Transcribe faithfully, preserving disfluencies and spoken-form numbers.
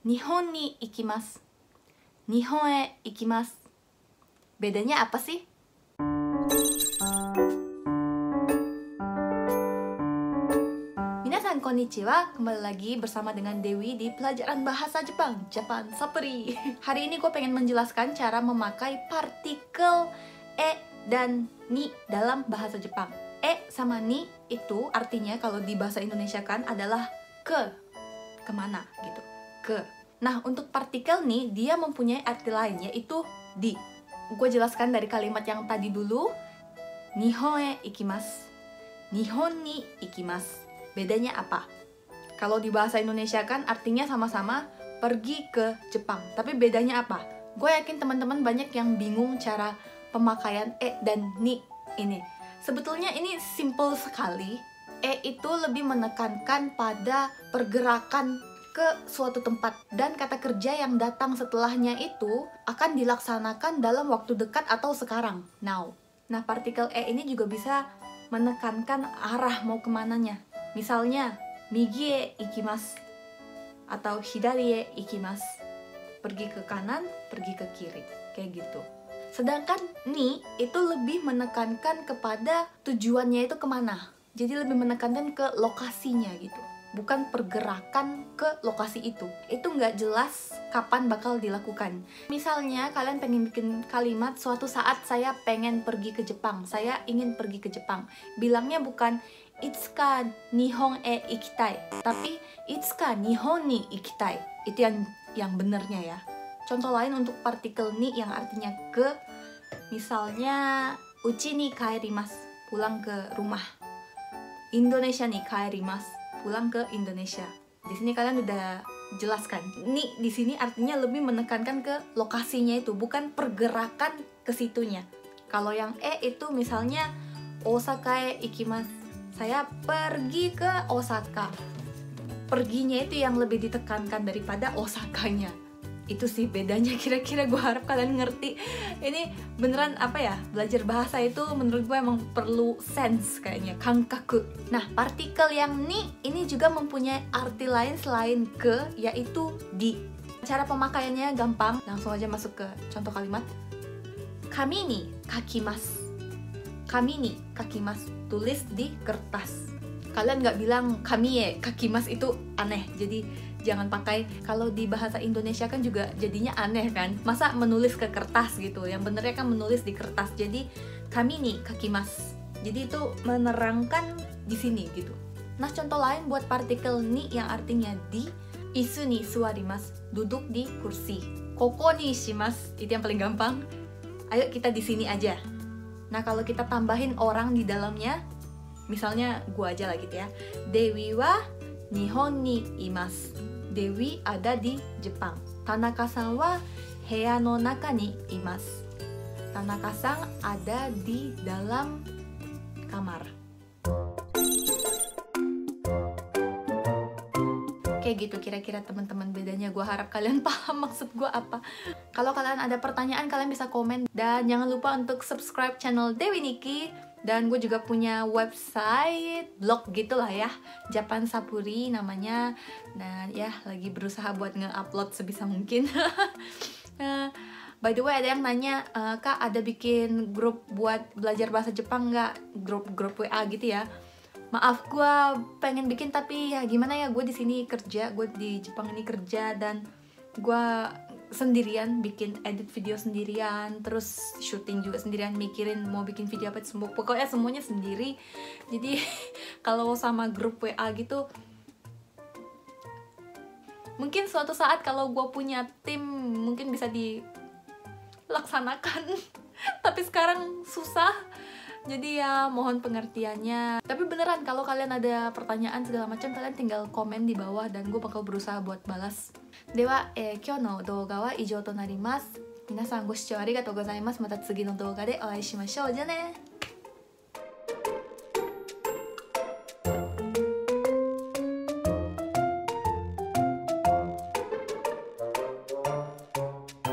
Nihon ni ikimasu. Nihon e ikimasu. Bedanya apa sih? Minasan konnichiwa, kembali lagi bersama dengan Dewi di pelajaran bahasa Jepang, Japan Sapri. Hari ini gue pengen menjelaskan cara memakai partikel e dan ni dalam bahasa Jepang. E sama ni itu artinya kalau di bahasa Indonesia kan adalah ke, kemana gitu, ke. Nah, untuk partikel ni, dia mempunyai arti lain, yaitu di. Gue jelaskan dari kalimat yang tadi dulu. Nihon e ikimasu. Nihon ni ikimasu. Bedanya apa? Kalau di bahasa Indonesia kan artinya sama-sama pergi ke Jepang. Tapi bedanya apa? Gue yakin teman-teman banyak yang bingung cara pemakaian e dan ni ini. Sebetulnya ini simple sekali. E itu lebih menekankan pada pergerakan ke suatu tempat, dan kata kerja yang datang setelahnya itu akan dilaksanakan dalam waktu dekat atau sekarang, now. Nah, partikel e ini juga bisa menekankan arah mau kemananya. Misalnya, migi e ikimasu atau hidari e ikimasu, pergi ke kanan, pergi ke kiri, kayak gitu. Sedangkan ni itu lebih menekankan kepada tujuannya itu kemana. Jadi lebih menekankan ke lokasinya gitu, bukan pergerakan ke lokasi itu. Itu nggak jelas kapan bakal dilakukan. Misalnya kalian pengen bikin kalimat, suatu saat saya pengen pergi ke Jepang, saya ingin pergi ke Jepang. Bilangnya bukan itsuka nihon e ikitai, tapi itsuka nihon ni ikitai. Itu yang yang benernya ya. Contoh lain untuk partikel ni yang artinya ke, misalnya uchi ni kaerimasu, pulang ke rumah. Indonesia ni kaerimasu, pulang ke Indonesia. Di sini kalian udah jelaskan. Ni di sini artinya lebih menekankan ke lokasinya itu, bukan pergerakan ke situnya. Kalau yang e itu misalnya Osaka e ikimasu, saya pergi ke Osaka. Perginya itu yang lebih ditekankan daripada Osakanya. Itu sih bedanya, kira-kira gue harap kalian ngerti. Ini beneran apa ya, belajar bahasa itu menurut gue emang perlu sense kayaknya, kankaku. Nah, partikel yang ni ini juga mempunyai arti lain selain ke, yaitu di. Cara pemakaiannya gampang, langsung aja masuk ke contoh kalimat. Kami ni kakimasu. Kami ni kakimasu, tulis di kertas. Kalian nggak bilang kami ye kakimasu, itu aneh. Jadi jangan pakai. Kalau di bahasa Indonesia kan juga jadinya aneh kan. Masa menulis ke kertas gitu. Yang benernya kan menulis di kertas. Jadi kami ni kakimasu. Jadi itu menerangkan di sini gitu. Nah, contoh lain buat partikel ni yang artinya di. Isu ni suwarimasu, duduk di kursi. Koko ni shimasu, itu yang paling gampang. Ayo kita di sini aja. Nah, kalau kita tambahin orang di dalamnya, misalnya gua aja lah gitu ya. Dewi wa Nihon ni imasu. Dewi ada di Jepang. Tanaka-san wa heya no naka ni imasu. Tanaka-san ada di dalam kamar. Kayak gitu kira-kira teman-teman bedanya. Gue harap kalian paham maksud gue apa. Kalau kalian ada pertanyaan, kalian bisa komen. Dan jangan lupa untuk subscribe channel Dewi Niki. Dan gue juga punya website, blog gitulah ya, Japan Sapuri namanya. Dan ya lagi berusaha buat nge-upload sebisa mungkin. uh, By the way, ada yang nanya, e, Kak ada bikin grup buat belajar bahasa Jepang nggak? Grup-grup W A gitu ya. Maaf, gue pengen bikin tapi ya gimana ya, gue di sini kerja, gue di Jepang ini kerja, dan gue sendirian bikin edit video sendirian, terus syuting juga sendirian, mikirin mau bikin video apa semua, pokoknya semuanya sendiri. Jadi kalau sama grup W A gitu, mungkin suatu saat kalau gue punya tim mungkin bisa dilaksanakan. Tapi sekarang susah. Jadi ya mohon pengertiannya. Tapi beneran kalau kalian ada pertanyaan segala macam, kalian tinggal komen di bawah dan gue bakal berusaha buat balas. Dewa, eh, kyou no douga wa ijou to narimasu. Minasan go shicou arigatou gozaimasu. Mata tsugi no douga de o ai shimashou. Ja ne!